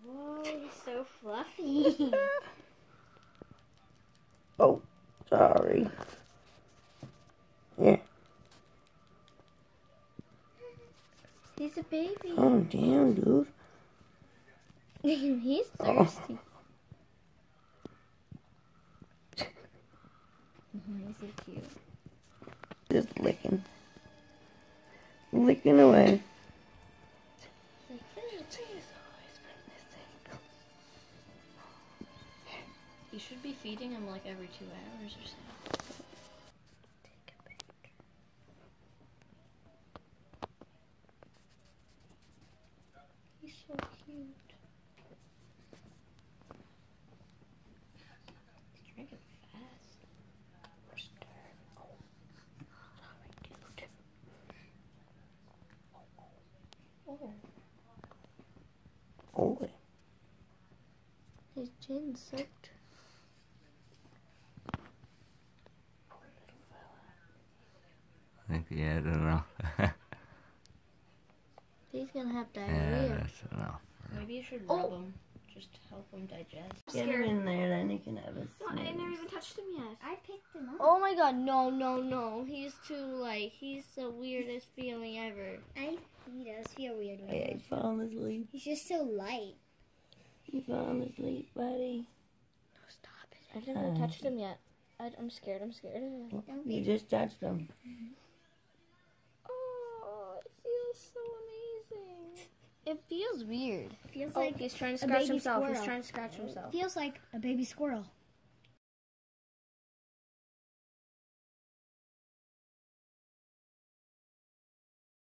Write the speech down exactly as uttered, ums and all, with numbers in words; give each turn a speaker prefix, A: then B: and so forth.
A: Whoa, he's so fluffy.
B: Oh, sorry. Yeah.
A: He's a baby.
B: Calm down, dude.
A: He's thirsty.
B: Oh.
A: He's so cute.
B: Just licking. Licking away.
A: You should be feeding him like every two hours or so. Take a picture. He's so cute. He's drinking fast.
B: We're stirred. Oh, sorry, dude.
A: Oh.
B: Oh.
A: His chin's soaked.
C: I think, yeah, I don't know.
A: He's gonna have
C: Yeah,
A: diarrhea.
C: that's enough.
A: Maybe you should
D: Oh.
A: rub him just to help him digest.
B: Get him in there, then he can have a
D: I never
B: snooze.
D: even touched him yet. I picked him up.
A: Oh my god, no, no, no. He's too, like, he's the weirdest feeling ever.
D: I, he does feel weird. When
B: Hey, he's falling asleep.
D: He's just so light.
B: He's falling asleep, buddy.
A: No, stop it. I haven't even touched him yet. I, I'm scared, I'm scared.
D: Don't
B: You
D: be.
B: just touched him.
A: Oh, it feels so amazing. It feels weird.
D: It feels
A: Oh,
D: like
A: he's trying to
D: a
A: scratch
D: baby
A: himself.
D: squirrel.
A: He's trying to scratch himself.
D: feels like a baby squirrel.